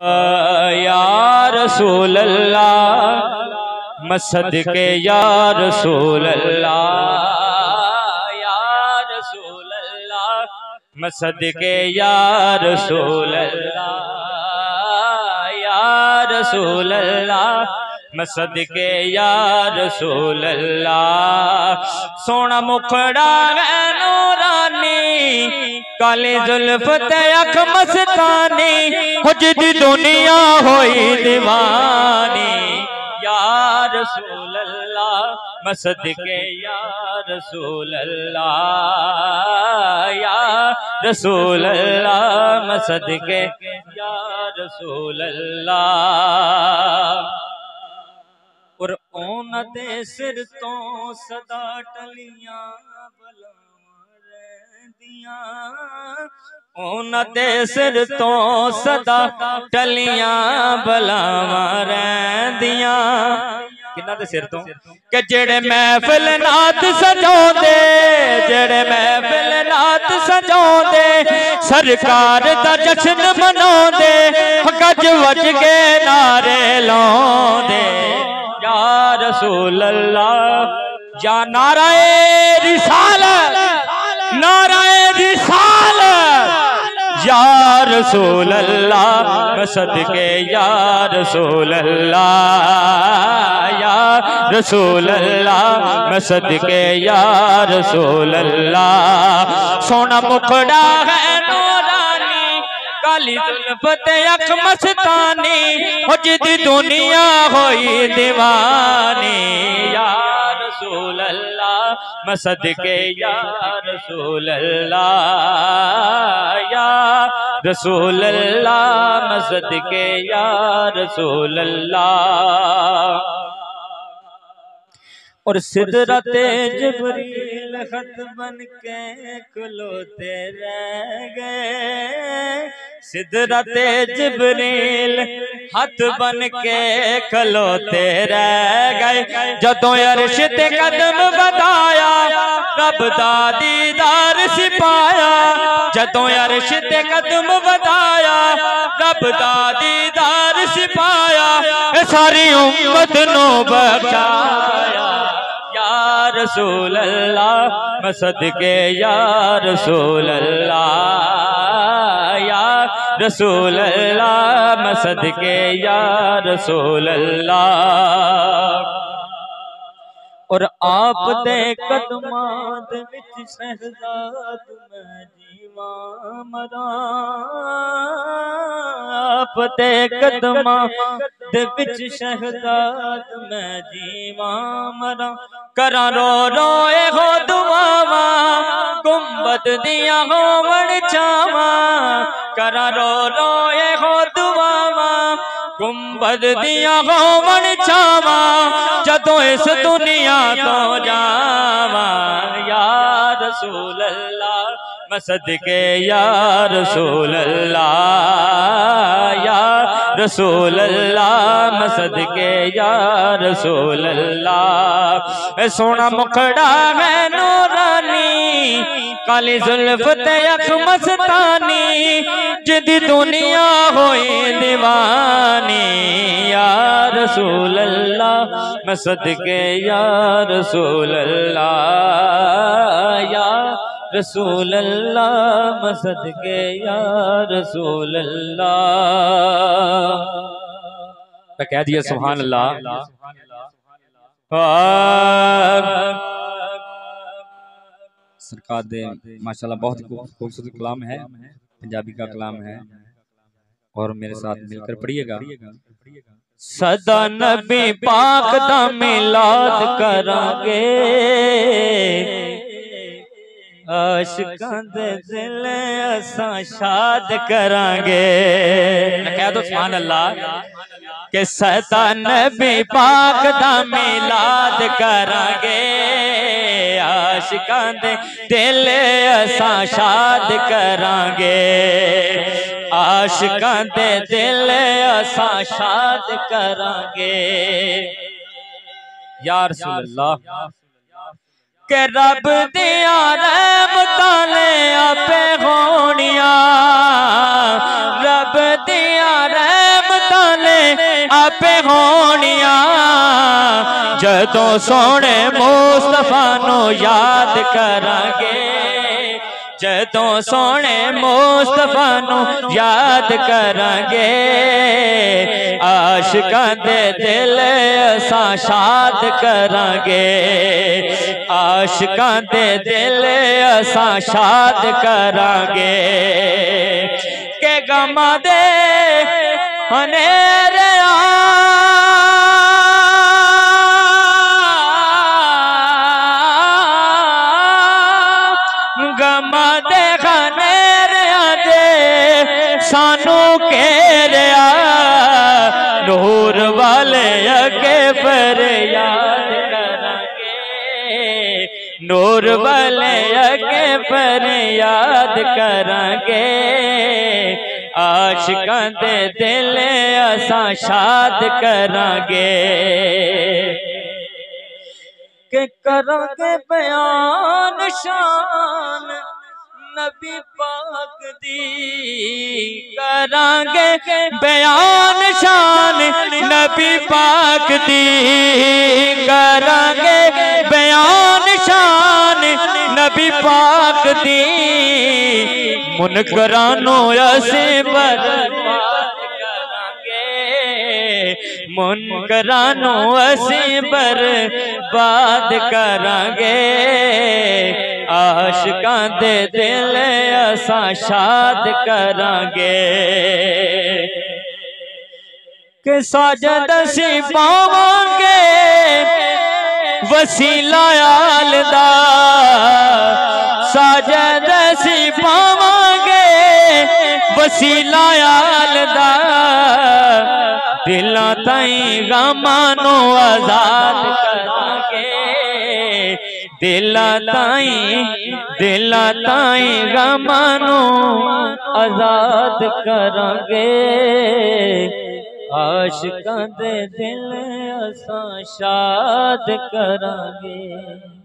या रसूल अल्लाह मसद के या रसूल अल्लाह या रसूल अल्लाह मसद के या रसूल अल्लाह या रसूल अल्लाह मसद के या रसूल अल्लाह। सोना मुखड़ा है नूरानी काली जुल्फ ते अख मस्तानी हुजदी दुनिया होई दीवानी या रसूल अल्लाह मसद के या रसूल अल्लाह या रसूल अल्लाह मसद के या रसूल अल्लाह। और ओन दे सिर तो सदा टलियां बलावां रहिंदियां ओन दे सिर तो सदा टलियां बलावां रहिंदियां किन्ना दे सिर तो कि जेड़े महफिल नात सजाउंदे जेड़े महफिल नात सजाउंदे सरकार दा जश्न मनाउंदे गज वज के नारे लाउंदे या रसूल अल्लाह या नाराए रिसालत नाराए रिसालत या रसूल अल्लाह मसद के या रसूल अल्लाह या रसूल अल्लाह मसद के या रसूल अल्लाह। सोना मुखड़ा है नूरानी काली जुल्फ ते अख मस्तानी हुजदी दुनिया होई दीवानी या रसूल अल्लाह मसद के या रसूल अल्लाह या रसूल अल्लाह मसद के या रसूल अल्लाह। और सिदरते जिब्रील खत बन के खलोते रह गए सिदरते जिब्रील हाथ बन के खलोते रह गए जदों अर्श ते कदम बढ़ाया रब दा दीदार सिपाया जदों अर्श ते कदम बढ़ाया रब दा दीदार सिपाया सारी उम्मत नू बचाया या रसूल अल्लाह मसद के या रसूल अल्लाह या रसूल अल्लाह मसद के या रसूल अल्लाह। और आप दे कदमां दे विच शहजाद मैं जीवां मरां आप दे कदमां दे विच शहजाद मैं जीवां मरां करा रो रो हो दुआवां गुंबद दिया होवण चावां करा रो रो हो दुआवां गुंबद दिया होवण चावां जदों इस दुनिया तो जावां या रसूल अल्लाह मसद के या रसूल अल्लाह या रसूल अल्लाह मसद के या रसूल अल्लाह। सोना मुखड़ा है नूरानी काली जुल्फ ते अख मस्तानी जिदी दुनिया होई दीवानी या रसूल अल्लाह मसद के या रसूल अल्लाह या रसूल अल्लाह मसद के या रसूल अल्लाह। कह दिया सुभान अल्लाह। सरकार दे माशाल्लाह बहुत खूबसूरत कलाम है पंजाबी का कलाम है और मेरे साथ मिलकर पढ़िएगा। सदा नबी पाक दा मिलाद करांगे आशिकां दे दिल असां शाद करांगे कह दो सुभान अल्लाह के सदा नबी पाक दा मिलाद करांगे आशिकां दे दिल असां शाद करांगे आशिकां दे दिल असां शाद करांगे या रसूल अल्लाह के रब दिया रहमतां ले आपे होनिया रब दिया आपे होनिया जदों सोने मुस्तफा नू याद करांगे जदों सोने मुस्तफा नू याद करांगे आशिकां दे दिल असां शाद करांगे आशिकां दे दिल असां शाद करांगे के गमां दे हनेरे गमा दे खनेरिया दे सानू घेरिया नूर वाले अगे पर याद करांगे नूर वाले अगे पर याद करांगे आशिकां दे दिल असां शाद करांगे के करांगे बयान शान नबी पाक दी करांगे बयान शान नबी पाक दी करांगे बयान शान नबी पाक दी मुनकरानो असीं बर्बाद करांगे मुनकरानो असीं बर्बाद करांगे आशिकां दे दिल असां शाद करांगे के साजद असीं पावांगे वसीला आल दा साजद असीं पावांगे वसीला आल दा दिलां ताईं गमां नू आजाद करांगे दिलां ताईं गमां नू आजाद करांगे आशिकां दे दिल असां शाद करांगे।